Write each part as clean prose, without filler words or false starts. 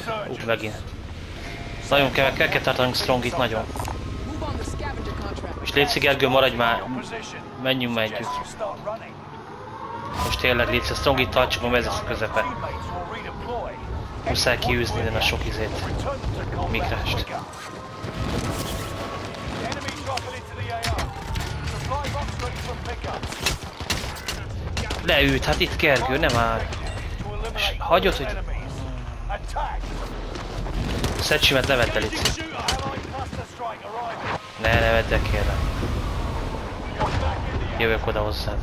Megint. Nagyon kell tartanunk Strongit, nagyon. És légy Gergő, maradj már. Menjünk. Most tényleg légy Strongit tartsuk, a mezősz közepe. Muszáj kiűzni innen a sok izét. Migrást. Leült, hát itt Gergő, nem áll. Hagyod, hogy... Szecsimet ne vedd el itt. Ne vedd el, kérlek. Jövök oda hozzád.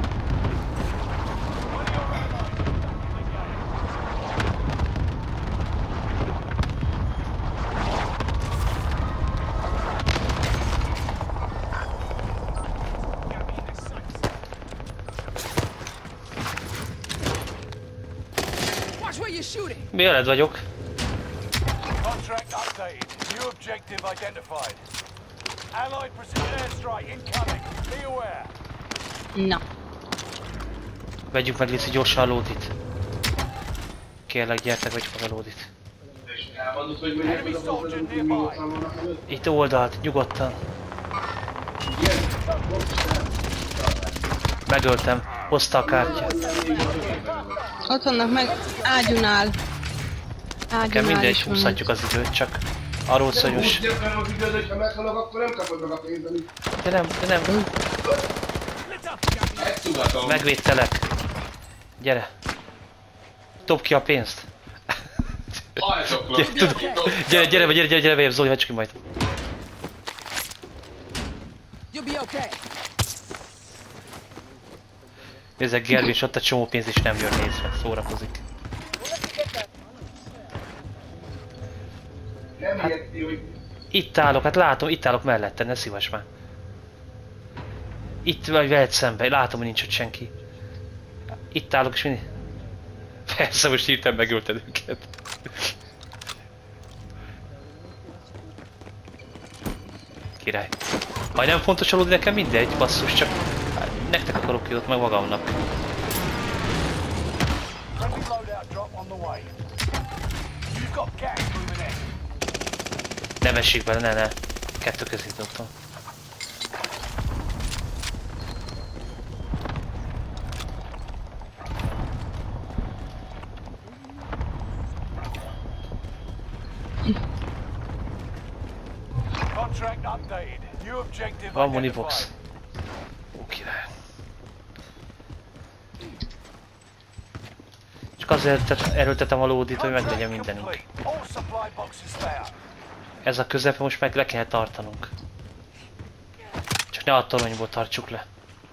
Mi veled vagyok? Na. Vegyük meg Lici gyorsan a lódit. Kérlek, gyertek, vegyük meg a lódit. Itt oldalt, nyugodtan. Megöltem, hozta a kártyát. Ott vannak meg ágyunál. Nekem mindegy, húzhatjuk az időt, csak arról szonyos. De nem. Megvédtelek. Gyere. Dobd ki a pénzt. Gyere, bejebb, Zoli, hagyd ki majd. Nézzek, Gergő, és ott a csomó pénz is nem jön nézve, szórakozik. Hát, itt állok, hát látom, itt állok mellette, ne szívas már. Itt vagy veled szembe, látom, hogy nincs ott senki. Itt állok, és mindig... Persze, most hirtelen megölted őket. Király. Ha nem fontos aludni, nekem mindegy, basszus, csak... Nektek akarok jót, meg magamnak. Ne vessék bele, ne. Kettő közé dobtam. Van munibox. Ó, király. Csak azért erőltetem a lódit, hogy meglegyen mindenünk. Ez a közepe most meg le kell tartanunk. Csak ne a toronyból tartsuk le.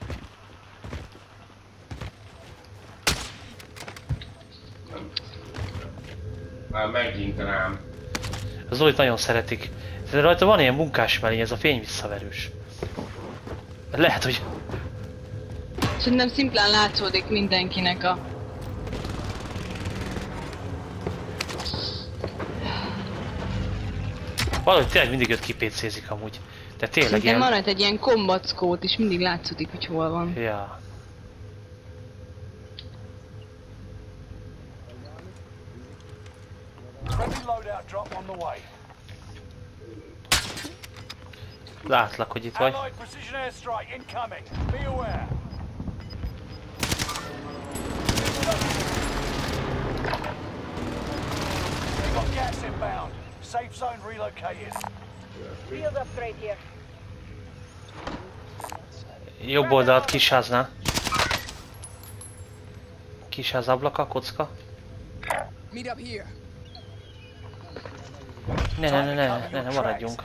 Már megint rám. Az Zolit nagyon szeretik. De rajta van ilyen munkás mellény, ez a fény visszaverős. Lehet, hogy... Szerintem szimplán látszódik mindenkinek a... Valahogy tényleg mindig őt kipécézik amúgy. De tényleg szerintem ilyen... van rajta egy ilyen kombackót, és mindig látszódik, hogy hol van. Ja. Látlak, hogy itt vagy. Jobb oldalt, kisháznál. Kisház ablaka, kocka. Ne, maradjunk.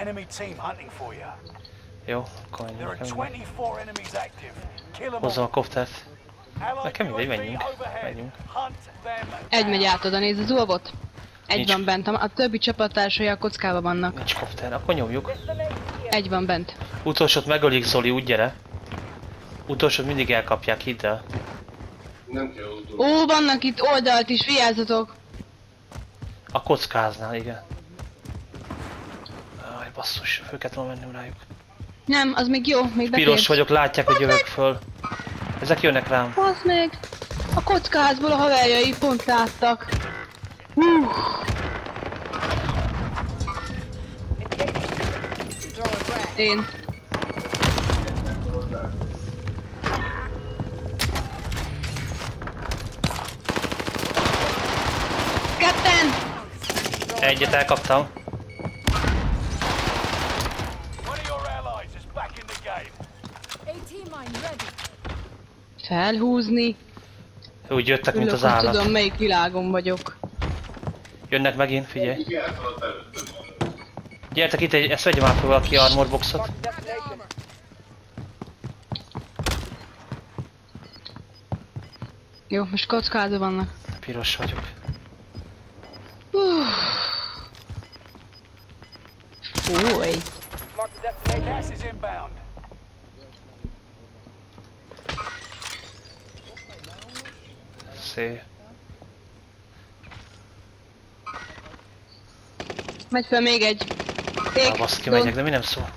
Jó, akkor menjünk. Hozzam a koptert. Nekem mindegy, menjünk. Egy megy át oda, nézd az ulvot. Egy Nincs. van bent, a többi csapattársai a kockában vannak. Nincs kopter, akkor nyomjuk. Egy van bent. Utolsót megölik, Zoli, úgy gyere. Utolsót mindig elkapják, hidd el. Nem kell utolsó. Ó, vannak itt oldalt is, vigyázzatok! A kockáznál, igen. Aj, basszus, föl kellett volna mennünk rájuk. Nem, az még jó, még befér. Piros vagyok, látják, hogy jövök föl. Ezek jönnek rám. Basz meg! A kockaházból a haverjai pont láttak. Én. Ketten! Egyet elkaptam. Felhúzni. Úgy jöttek, mint Ülök, az hogy állat. tudom, melyik világon vagyok. Jönnek megint, figyelj. Igen, ott előttem. Gyertek itt, ezt vegyem már fel valaki armor boxot. Jó, most kockázó vannak. Piros vagyok. Fúj. Gas is inbound. Szép. Megy fel még egy. Fék. Baszki, megyek, de mi nem szól?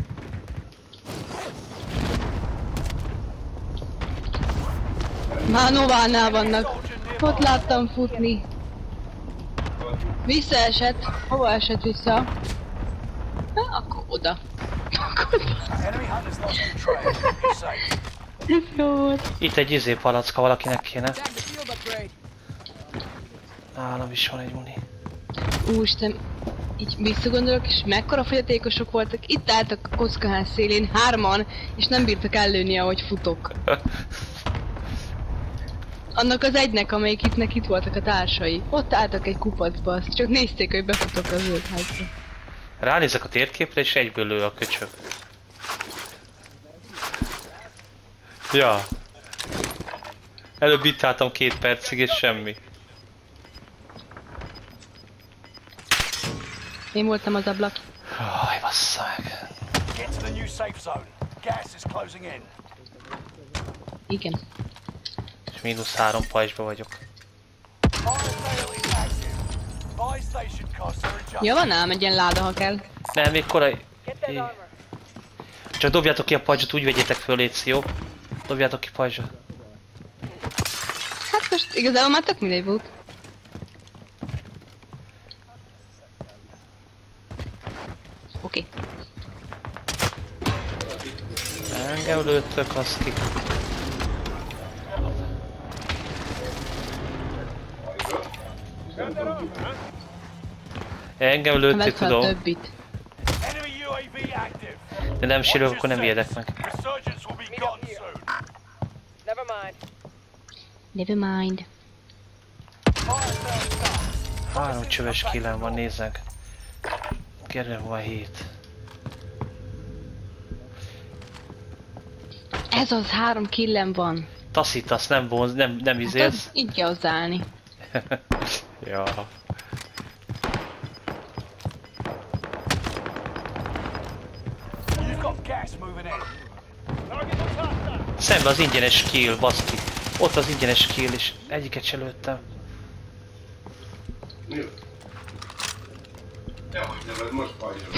Már Novánál vannak. Ott láttam futni. Visszaesett. Hova esett vissza? Ha, akkor oda. Enemy hunters lost control. You're safe. Ez jó volt. Itt egy izé palacka valakinek kéne. Nálam is van egy muni. Úristen, így visszagondolok, és mekkora fogyatékosok voltak. Itt álltak a kockaház szélén, 3-an, és nem bírtak ellőni, ahogy futok. Annak az egynek, amelyik itt voltak a társai. Ott álltak egy kupacba, azt csak nézték, hogy befutok az zöld házba. Ránézek a térképre, és egyből lő a köcsög. Ja. Előbb itt álltam 2 percig, és semmi. Én voltam az ablak. Aj, bassza meg. Get to the new safe zone. Gas is closing in. Igen. És -3 pajzsba vagyok. Fire sale is active. Buy station costs are adjusted. Ja, van ám egy ilyen láda, ha kell. Nem, még korai. Csak dobjátok ki a pajzsot, úgy vegyétek föl, légy, jó? Dobjátok ki pajzsot. Hát most igazából már tök mindegy volt. Oké. Engem lőttök, az ki. Engem lőttek, Vedd fel a tudom. többit. Enemy UAV active. De nem sérülök, akkor nem ijedek meg. Resurgence will be gotten soon. Never mind. Never mind. Fire sale start. 3 csöves killem van, nézzek. Kérlek, van 7. Ez az 3 killem van. Taszítasz, nem vonz, nem Hát izélsz. az így kell hozzáállni. Ja. You've got gas moving in. Szembe az ingyenes kill, baszki. Ott az ingyenes kill, és egyiket se lőttem. Jó. Dehogy neved, most vagyok.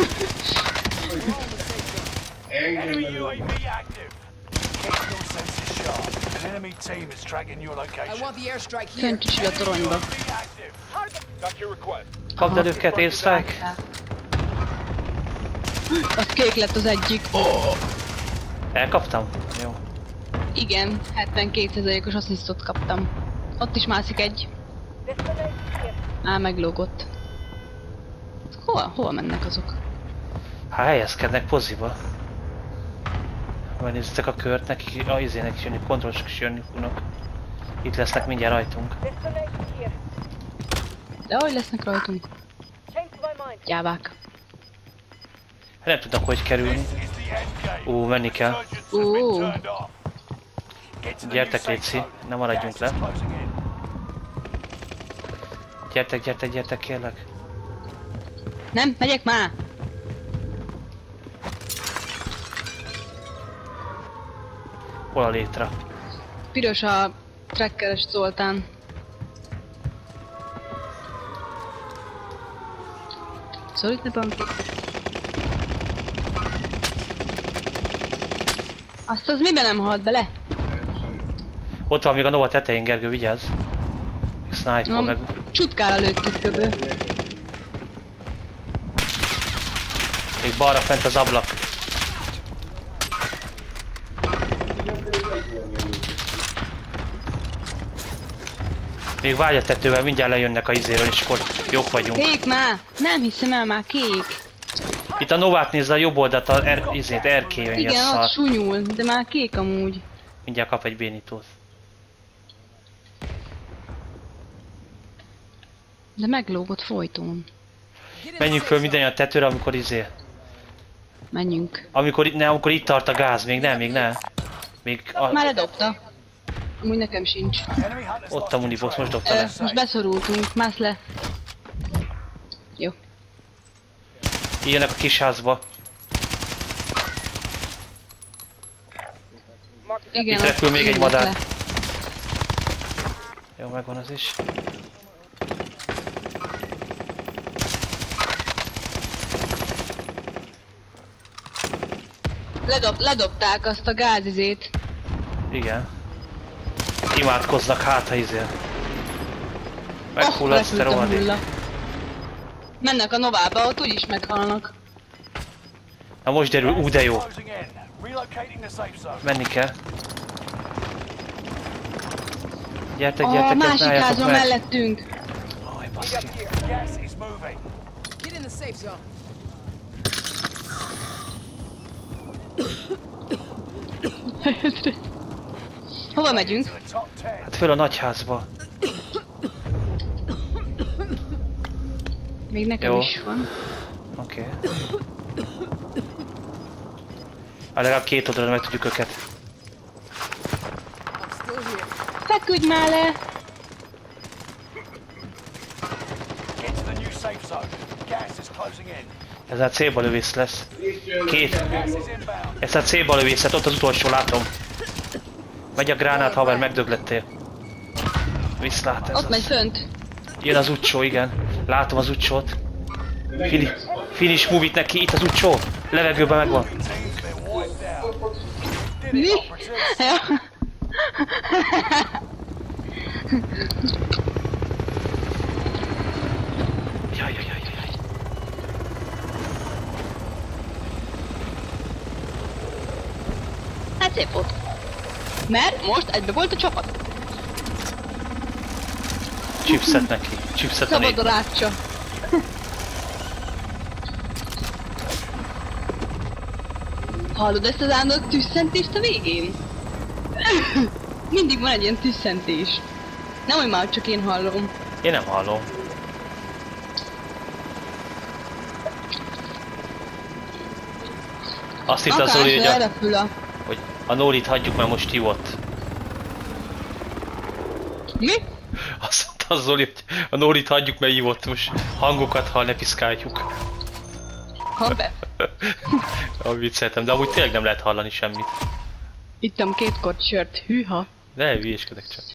Engem Enemy nem. UAV active. Keep your senses sharp. An enemy team is tracking your I location. want the airstrike here. Fönt is ül a toronyba. UAV active. Got your request. Kapd el őket, airstrike. Az kék lett az egyik. Elkaptam? Jó. Igen, 72%-os asszisztot kaptam. Ott is mászik egy. Á, meglógott. Hol mennek azok? Hát helyezkednek poziba. Majd nézzetek a kört, nekik a izének is jönni, kontrollosok is jönni fognak. Itt lesznek mindjárt rajtunk. De hogy lesznek rajtunk? Gyávák. Nem tudnak hogy kerülni. This is the end game. Menni kell. Resurgence has been Ooh. turned off. Get to the new Gyertek, safe Léci, zone. ne maradjunk Gas is le. closing in. Gyertek, kérlek. Nem, megyek már! Hol a létra? Piros a trekkeres Zoltán. Szorít ne banki. Azt az miben nem halt bele? Ott van még a Nova tetején, Gergő, vigyázz. Sniper meg... Csutkára lőttük köbő. Még balra fent az ablak. Még vágy a tetővel, mindjárt lejönnek a izéről, és akkor jók vagyunk. Kék már! Nem hiszem el, már kék. Itt a Novát nézze a jobb oldalt, a izét, erkélyön Igen, jössz ott szar. súnyul, de már kék amúgy. Mindjárt kap egy bénítót. De meglógott folyton. Menjünk föl minden a tetőre, amikor izé. Menjünk. Amikor itt tart a gáz, még nem. Még Már ledobta. Amúgy nekem sincs. Enemy hunters ott a munibox, most dobta le. Most beszorultunk, mász le. Jó. Ilyenek a kis házba. Igen, Itt repül még egy madár. le. Jó, megvan az is. Ledobták azt a gázizét. Igen. Imádkoznak hát, ha izél. Meghulladsz, te repült a rohadék. hulla. Mennek a Novába, ott úgyis meghalnak. Na most derül, de jó. closing in. Relocating the safe zone. Menni kell. Gyertek, A gyertek, másik álljatok házban meg. mellettünk. Aj, baszki. Gas is moving. Get in the safe zone. Hova megyünk? The top 10. Hát föl a nagyházba. Még nekem Jó. is van. Oké. Legalább két oldalra meg tudjuk őket. I'm still here. Feküdj már le! Get to the new safe zone. Gas is closing in. Ez a célba lövész lesz. Két. Gas is inbound. Ez a célba lövészet, ott az utolsó, látom. Megy a gránát, haver, megdöglettél. Viszlát ez Ott megy az. fönt. Jön az utcsó, igen. Látom az utcsót. Finish move-it neki, itt az utcsó. Levegőben megvan. Team's been wiped out. Did Mi? it, operatives. Ja. Jaj, jaj, jaj, jaj. Hát szép volt. Mert most egybe volt a csapat. Chipset neki. Chipset a Szabad négy. a rácsa. Hallod ezt az állandó tüsszentést a végén? Mindig van egy ilyen tüsszentés. Nem, hogy már csak én hallom. Én nem hallom. Azt hitt az Zoli, hogy elrepül a... hogy a Nórit hagyjuk, mert most hívott. Mi? Azt mondta az Zoli, hogy a Nórit hagyjuk, mert hívott, most hangokat hall, ne piszkáljuk. Ha be. Vicceltem, de amúgy tényleg nem lehet hallani semmit. Ittam 2 kort sört. Hűha. De hülyéskedek csak.